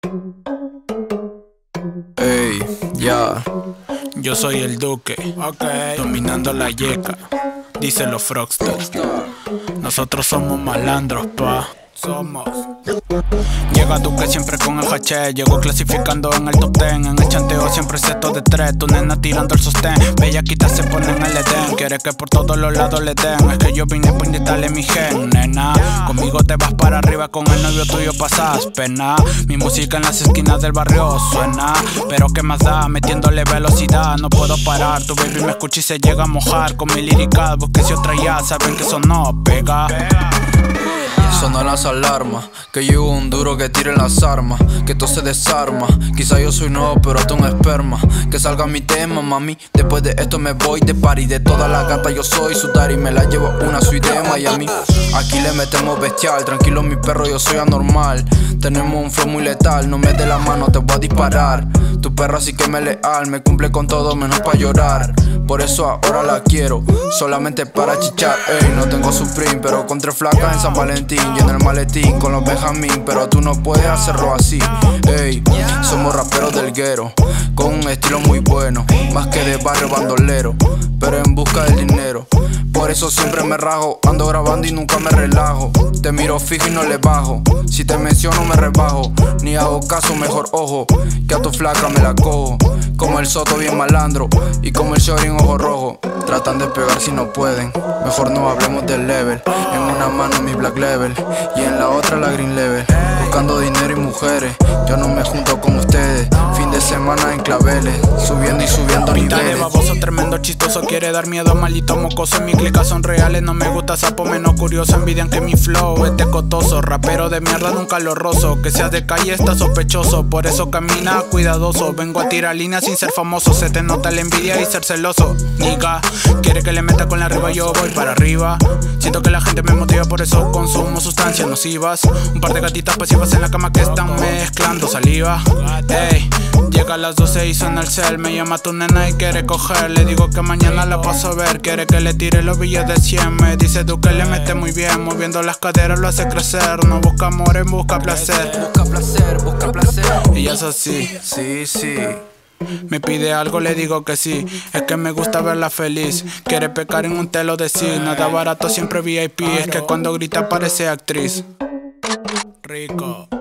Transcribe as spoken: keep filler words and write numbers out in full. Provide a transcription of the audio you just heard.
Ey, ya. Yo soy el Duque, okay. Dominando la yeca, dicen los Frogsters. Nosotros somos malandros, pa. Somos. Llega Duque siempre con el haché. Llego clasificando en el top ten. En el chanteo siempre seto de tres. Tu nena tirando el sostén. Bellaquita se pone en el edén. Quiere que por todos los lados le den. Es que yo vine pa' inyectarle mi gen, nena. Conmigo te vas para arriba, con el novio tuyo pasas pena. Mi música en las esquinas del barrio suena. Pero qué más da, metiéndole velocidad. No puedo parar, tu baby me escucha y se llega a mojar. Con mi lírica, busque si otra ya. Saben que eso no pega. Sonan las alarmas, que llegó un duro que tire las armas, que todo se desarma. Quizá yo soy nuevo pero tú un esperma. Que salga mi tema, mami, después de esto me voy de party. De todas las gatas yo soy su daddy, me la llevo una suite de Miami. Aquí le metemos bestial, tranquilo mi perro, yo soy anormal. Tenemos un flow muy letal, no me dé la mano, te voy a disparar. Tu perra sí que me leal, me cumple con todo menos pa' llorar. Por eso ahora la quiero, solamente para chichar. Ey, no tengo Supreme, pero con tres flacas en San Valentín. Lleno el maletín con los Benjamín, pero tú no puedes hacerlo así. Ey, somos raperos del guero, con un estilo muy bueno, más que de barrio bandolero, pero en busca del dinero. Por eso siempre me rajo, ando grabando y nunca me relajo. Te miro fijo y no le bajo, si te menciono me rebajo. Ni hago caso, mejor ojo, que a tu flaca me la cojo. Como el Soto bien malandro, y como el Shorty en ojo rojo. Tratan de pegar si no pueden, mejor no hablemos del level. En una mano mi black level, y en la otra la green level. Buscando dinero y mujeres, yo no me junto con ustedes. Fin de semana en claveles, subiendo y subiendo Pinta niveles. de baboso, tremendo chistoso, quiere dar miedo, maldito mocoso. Mi clicas son reales, no me gusta sapo, menos curioso. Envidian que mi flow es tecotoso, rapero de mierda nunca lo rozo. Que seas de calle está sospechoso, por eso camina cuidadoso. Vengo a tirar líneas sin ser famoso, se te nota la envidia y ser celoso. Niga, quiere que le meta con la arriba, yo voy para arriba. Siento que la gente me motiva, por eso consumo sustancias nocivas. Un par de gatitas pasivas en la cama que están mezclando saliva. Ey, llega a las doce y suena el cel. Me llama tu nena y quiere coger. Le digo que mañana la paso a ver. Quiere que le tire los billetes de cien. Me dice tú que le mete muy bien, moviendo las caderas lo hace crecer. No busca amor, busca placer. Busca placer, busca placer. Y es así, sí, sí. Me pide algo, le digo que sí. Es que me gusta verla feliz. Quiere pecar en un telo de sí. Nada barato, siempre V I P. Es que cuando grita parece actriz. Rico.